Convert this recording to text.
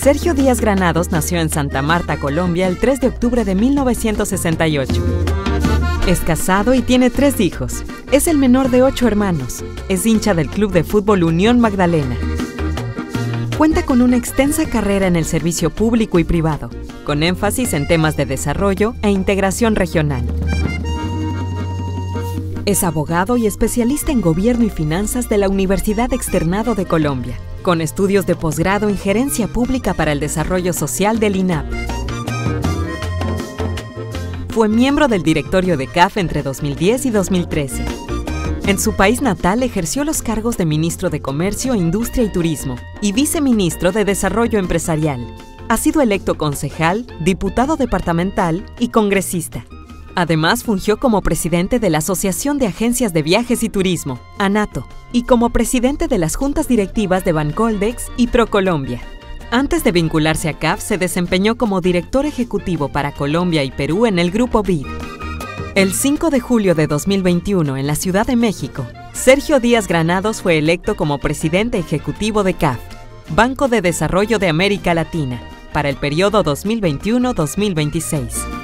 Sergio Díaz Granados nació en Santa Marta, Colombia, el 3 de octubre de 1968. Es casado y tiene 3 hijos. Es el menor de 8 hermanos. Es hincha del Club de Fútbol Unión Magdalena. Cuenta con una extensa carrera en el servicio público y privado, con énfasis en temas de desarrollo e integración regional. Es abogado y especialista en Gobierno y Finanzas de la Universidad Externado de Colombia, con estudios de posgrado en Gerencia Pública para el Desarrollo Social del INAP. Fue miembro del directorio de CAF entre 2010 y 2013. En su país natal ejerció los cargos de Ministro de Comercio, Industria y Turismo y Viceministro de Desarrollo Empresarial. Ha sido electo concejal, diputado departamental y congresista. Además, fungió como presidente de la Asociación de Agencias de Viajes y Turismo, ANATO, y como presidente de las juntas directivas de Bancoldex y ProColombia. Antes de vincularse a CAF, se desempeñó como director ejecutivo para Colombia y Perú en el Grupo BID. El 5 de julio de 2021, en la Ciudad de México, Sergio Díaz Granados fue electo como presidente ejecutivo de CAF, Banco de Desarrollo de América Latina, para el periodo 2021-2026.